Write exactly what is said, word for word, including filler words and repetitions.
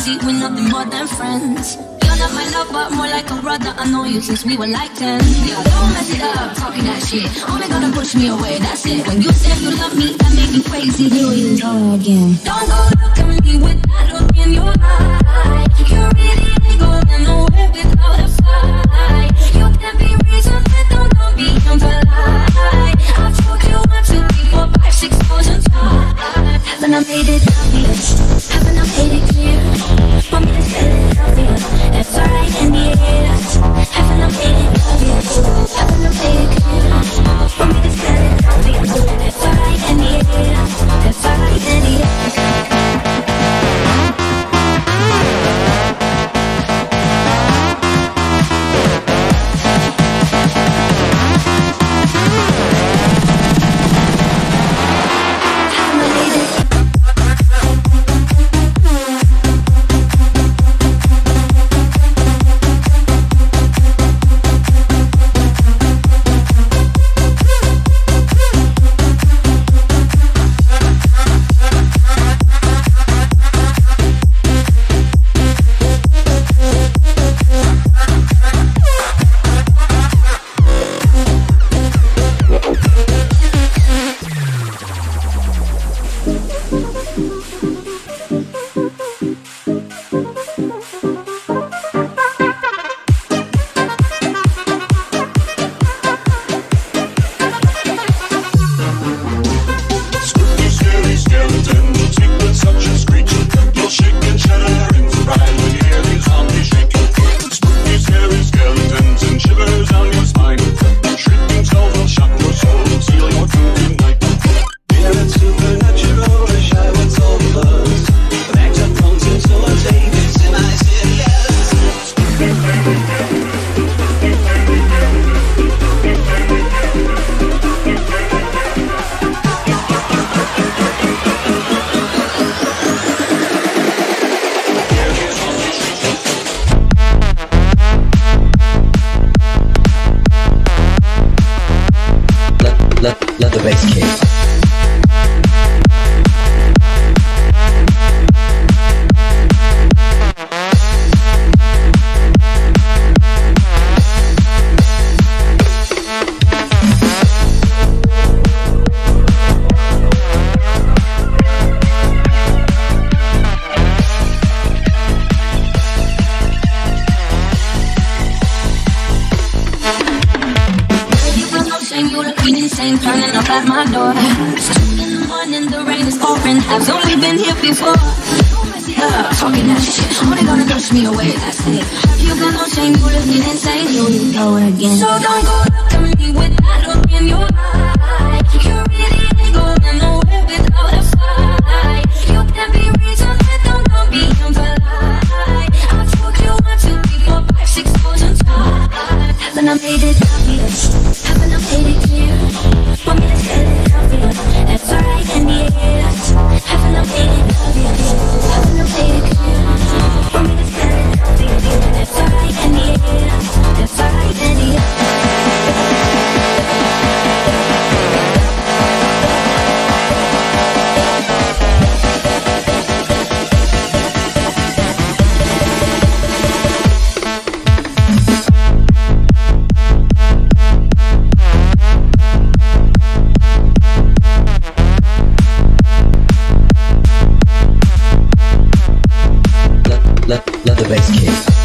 easy, we're nothing more than friends. You're not my love, but more like a brother. I know you since we were like ten. Yeah, don't mess it up, talking that shit. Only gonna push me away, that's it. When you said you love me, that made me crazy. Here you go again. Don't go look at me with that look in your eye. You really ain't going nowhere without a fight. You can't be reasoned, don't know me, I'm polite. I've told you one, two, three, four, five, six thousand times. Haven't I made it obvious? Haven't I made it clear? Want me to spell it obvious? That's alright in the air. Haven't I made it obvious? Haven't I made it clear? Want me to spell it obvious? That's alright in the air. That's alright in the air. Turning up at my door. It's two in the morning, the rain is pouring. I've only been here before. Don't mess it up, talking that shit. Only gonna push me away, that's it. Have you got no shame? You live me insane. Here we go again. So don't go look at me with that look in your eye. You really ain't going nowhere without a fight. You can't be reasoned, don't know me, I'm polite. I've told you one, two, three, four, five, six thousand times. Haven't I made it obvious? Haven't I made it clear? Want me to spell it obvious? That's alright in the air. Haven't I made it obvious? Haven't I made it clear? Want me to spell it obvious? That's alright in the air. That's alright in the air. Let, let the bass kick.